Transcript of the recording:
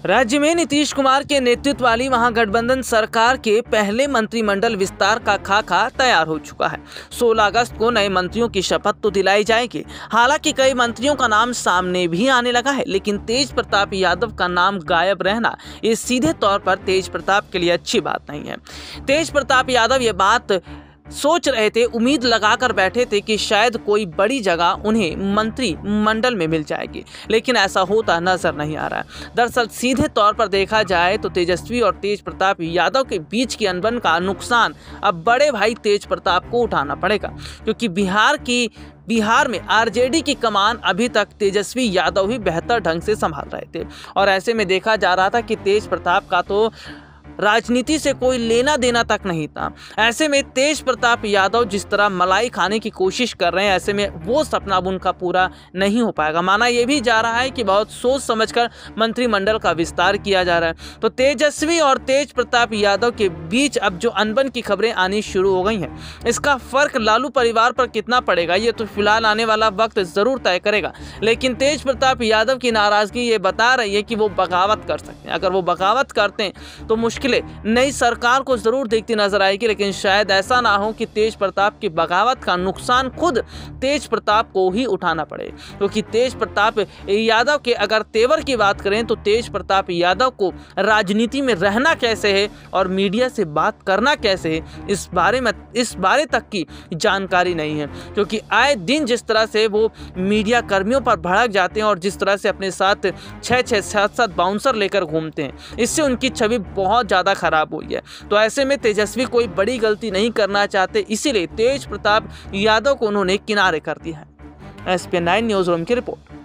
राज्य में नीतीश कुमार के नेतृत्व वाली महागठबंधन सरकार के पहले मंत्रिमंडल विस्तार का खाका तैयार हो चुका है। 16 अगस्त को नए मंत्रियों की शपथ तो दिलाई जाएगी। हालांकि कई मंत्रियों का नाम सामने भी आने लगा है, लेकिन तेज प्रताप यादव का नाम गायब रहना ये सीधे तौर पर तेज प्रताप के लिए अच्छी बात नहीं है। तेज प्रताप यादव ये बात सोच रहे थे, उम्मीद लगाकर बैठे थे कि शायद कोई बड़ी जगह उन्हें मंत्रिमंडल में मिल जाएगी, लेकिन ऐसा होता नजर नहीं आ रहा है। दरअसल सीधे तौर पर देखा जाए तो तेजस्वी और तेज प्रताप यादव के बीच की अनबन का नुकसान अब बड़े भाई तेज प्रताप को उठाना पड़ेगा, क्योंकि बिहार में आरजेडी की कमान अभी तक तेजस्वी यादव ही बेहतर ढंग से संभाल रहे थे। और ऐसे में देखा जा रहा था कि तेज प्रताप का तो राजनीति से कोई लेना देना तक नहीं था। ऐसे में तेज प्रताप यादव जिस तरह मलाई खाने की कोशिश कर रहे हैं, ऐसे में वो सपना अब उनका पूरा नहीं हो पाएगा। माना यह भी जा रहा है कि बहुत सोच समझकर मंत्रिमंडल का विस्तार किया जा रहा है। तो तेजस्वी और तेज प्रताप यादव के बीच अब जो अनबन की खबरें आनी शुरू हो गई हैं, इसका फर्क लालू परिवार पर कितना पड़ेगा ये तो फिलहाल आने वाला वक्त जरूर तय करेगा। लेकिन तेज प्रताप यादव की नाराजगी ये बता रही है कि वो बगावत कर सकते हैं। अगर वो बगावत करते हैं तो मुश्किलें नई सरकार को जरूर देखती नजर आएगी, लेकिन शायद ऐसा ना हो कि तेज प्रताप की बगावत का नुकसान खुद तेज प्रताप को ही उठाना पड़े। क्योंकि तेज प्रताप यादव के अगर तेवर की बात करें तो तेज प्रताप यादव को राजनीति में रहना कैसे है और मीडिया से बात करना कैसे है, इस बारे तक की जानकारी नहीं है। क्योंकि आए दिन जिस तरह से वो मीडिया कर्मियों पर भड़क जाते हैं और जिस तरह से अपने साथ 6-6, 7-7 बाउंसर लेकर घूमते हैं, इससे उनकी छवि बहुत ज़्यादा खराब हुई है। तो ऐसे में तेजस्वी कोई बड़ी गलती नहीं करना चाहते, इसीलिए तेज प्रताप यादव को उन्होंने किनारे कर दिया है। SPN 9 न्यूज़ रूम की रिपोर्ट।